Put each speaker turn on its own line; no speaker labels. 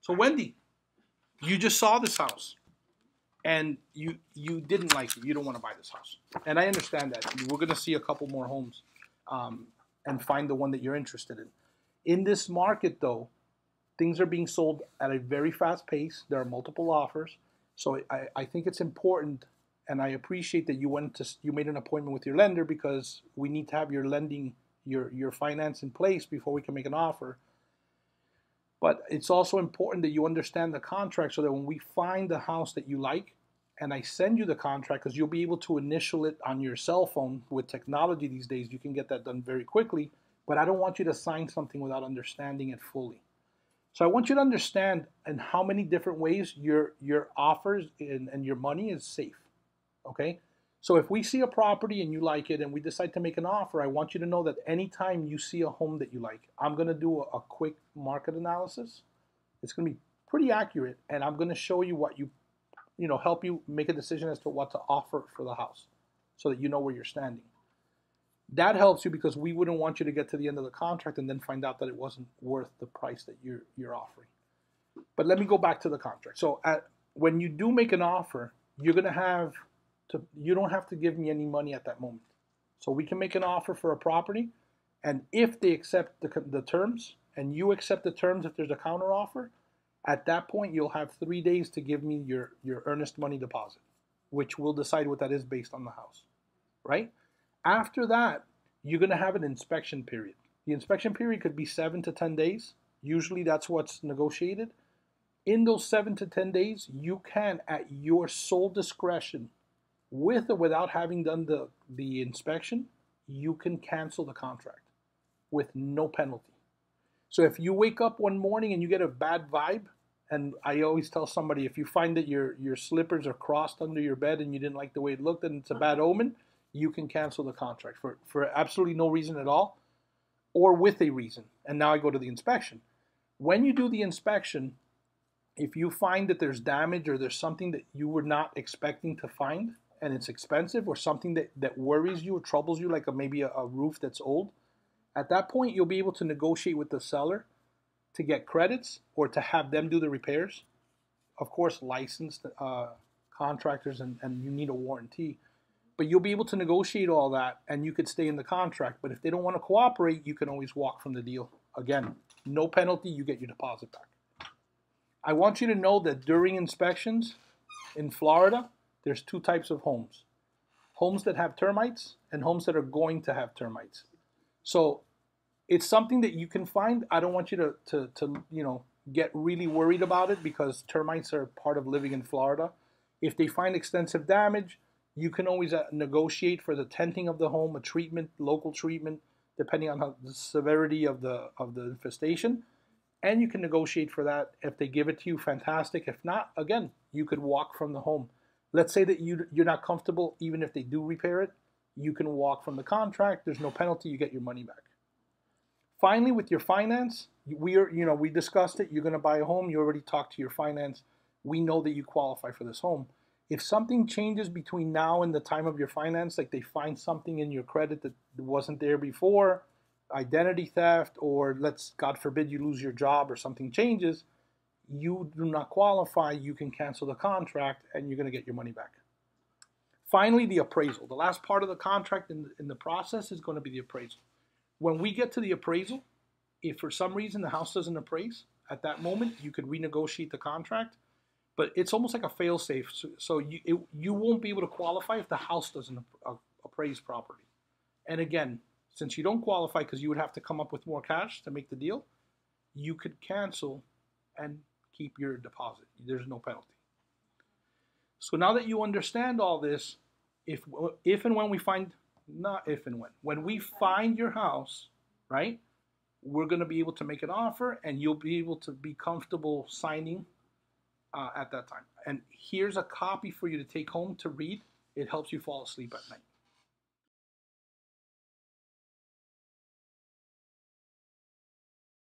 So Wendy, you just saw this house and you didn't like it. You don't want to buy this house, and I understand that. We're gonna see a couple more homes, and find the one that you're interested in. In this market, though, things are being sold at a very fast pace. There are multiple offers, so I think it's important, and I appreciate that you made an appointment with your lender because we need to have your lending your finance in place before we can make an offer. But it's also important that you understand the contract so that when we find the house that you like and I send you the contract, because you'll be able to initial it on your cell phone with technology these days, you can get that done very quickly. But I don't want you to sign something without understanding it fully. So I want you to understand in how many different ways your offers and your money is safe. Okay? So if we see a property and you like it and we decide to make an offer, I want you to know that anytime you see a home that you like, I'm going to do a quick market analysis. It's going to be pretty accurate, and I'm going to show you what help you make a decision as to what to offer for the house so that you know where you're standing. That helps you because we wouldn't want you to get to the end of the contract and then find out that it wasn't worth the price that you're offering. But let me go back to the contract. So when you do make an offer, you don't have to give me any money at that moment. So we can make an offer for a property, and if they accept the terms and you accept the terms, if there's a counter offer, at that point you'll have 3 days to give me your earnest money deposit, which we'll decide what that is based on the house, right? After that, you're going to have an inspection period. The inspection period could be 7 to 10 days. Usually that's what's negotiated. In those 7 to 10 days, you can, at your sole discretion, with or without having done the inspection, you can cancel the contract with no penalty. So if you wake up one morning and you get a bad vibe, and I always tell somebody, if you find that your slippers are crossed under your bed and you didn't like the way it looked and it's a bad omen, you can cancel the contract for absolutely no reason at all, or with a reason. And now I go to the inspection. When you do the inspection, if you find that there's damage or there's something that you were not expecting to find and it's expensive, or something that worries you or troubles you, like maybe a roof that's old, at that point you'll be able to negotiate with the seller to get credits or to have them do the repairs. Of course, licensed contractors, and you need a warranty. But you'll be able to negotiate all that, and you could stay in the contract. But if they don't want to cooperate, you can always walk from the deal. Again, no penalty, you get your deposit back. I want you to know that during inspections in Florida, there's 2 types of homes. Homes that have termites and homes that are going to have termites. So it's something that you can find. I don't want you to get really worried about it because termites are part of living in Florida. If they find extensive damage, you can always negotiate for the tenting of the home, a treatment, local treatment, depending on the severity of the infestation. And you can negotiate for that. If they give it to you, fantastic. If not, again, you could walk from the home. Let's say that you're not comfortable, even if they do repair it, you can walk from the contract. There's no penalty. You get your money back. Finally, with your finance, we discussed it. You're going to buy a home. You already talked to your finance. We know that you qualify for this home. If something changes between now and the time of your finance, like they find something in your credit that wasn't there before, identity theft, or God forbid, you lose your job or something changes, you do not qualify, you can cancel the contract and you're going to get your money back. Finally, the appraisal. The last part of the contract in the process is going to be the appraisal. When we get to the appraisal, if for some reason the house doesn't appraise, at that moment you could renegotiate the contract, but it's almost like a fail-safe. So you won't be able to qualify if the house doesn't appraise properly. And again, since you don't qualify because you would have to come up with more cash to make the deal, you could cancel and keep your deposit. There's no penalty. So now that you understand all this, if and when we find, not if and when we find your house, right, we're going to be able to make an offer and you'll be able to be comfortable signing at that time. And here's a copy for you to take home to read. It helps you fall asleep at night.